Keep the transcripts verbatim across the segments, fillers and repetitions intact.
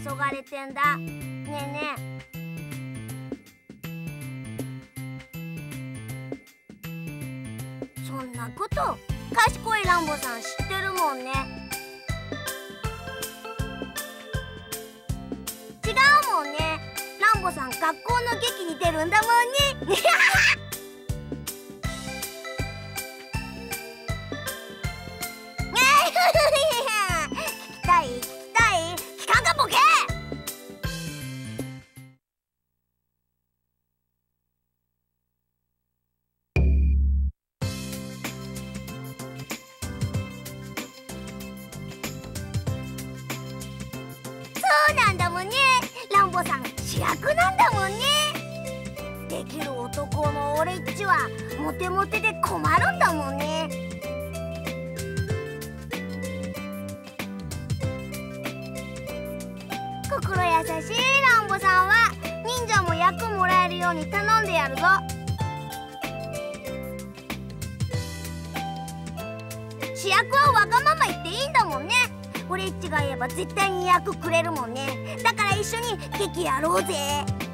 黄昏てんだ。ねえねえ、そんなこと賢いランボさん知ってるもんね。違うもんね。ランボさん学校の劇に出るんだもんね。聞きたい聞きたい、聞かんかボケ。そうなんだもんね。ランボさん主役なんだもんね。できる男の俺っちはモテモテで困るんだもんね。心優しいランボさんは忍者も役もらえるように頼んでやるぞ。主役はわがまま言っていいんだもんね。俺っちが言えば絶対に役くれるもんね。だから一緒に劇やろうぜ。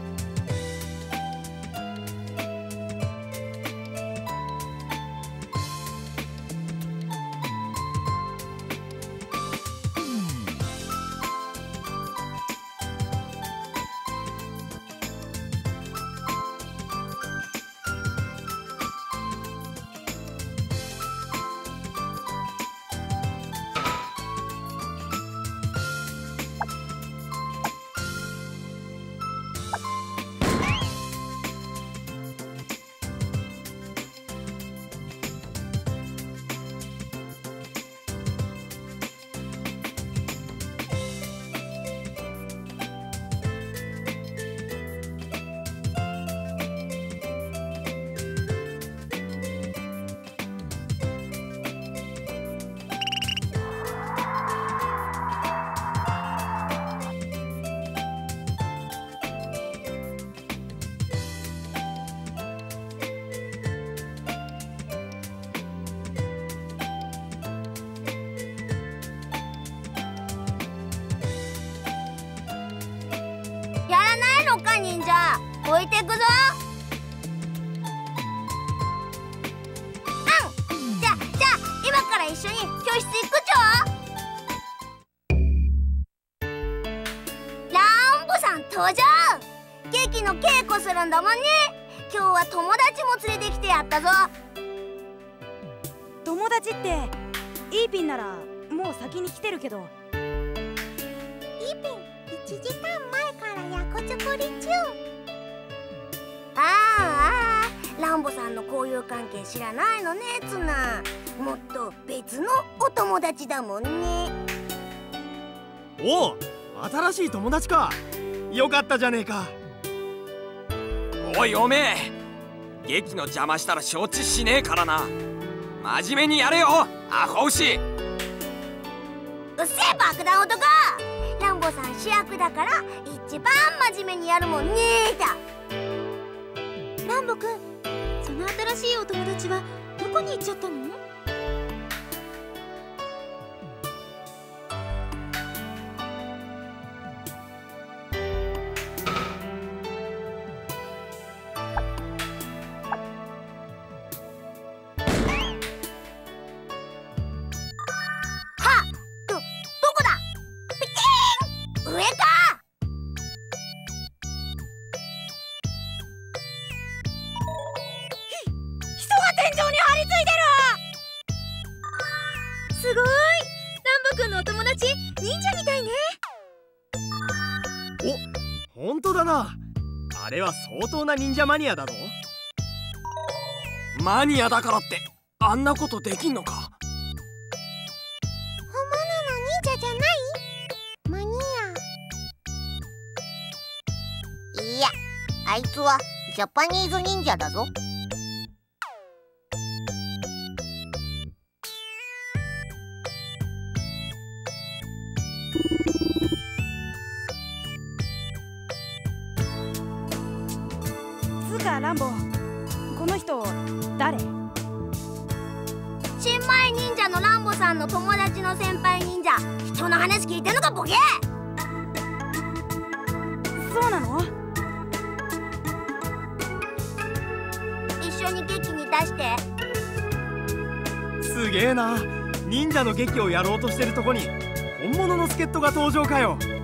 忍者置いてくぞ。うん、じゃじゃあ今から一緒に教室行くちょ。ランボさん登場。劇の稽古するんだもんね。今日は友達も連れてきてやったぞ。 友達ってイーピンならもう先に来てるけど。 イーピンいちじかんまえから役作り中。ああああ、ランボさんの交友関係知らないのねツナ。もっと別のお友達だもんね。 おお、新しい友達か。よかったじゃねえか。 おいおめえ、劇の邪魔したら承知しねえからな。真面目にやれよアホ牛。 うっせえ爆弾男。ランボさん主役だから一番真面目にやるもんねーだ。 ランボくん、その新しいお友達はどこに行っちゃったの？ はっ、ど、どこだ？ピキーン！上か！ 天井に張り付いてる。 すごい、ランボくんのお友達忍者みたいね。 お、本当だな。あれは相当な忍者マニアだぞ。 マニアだからってあんなことできんのか。 本物の忍者じゃない？マニア。いや、あいつはジャパニーズ忍者だぞ。 つうかランボ、この人誰？ 新米忍者のランボさんの友達の先輩忍者。人の話聞いてんのかボケ。 そうなの？ 一緒に劇に出して。 すげえな。忍者の劇をやろうとしてるとこに本物の助っ人が登場かよ。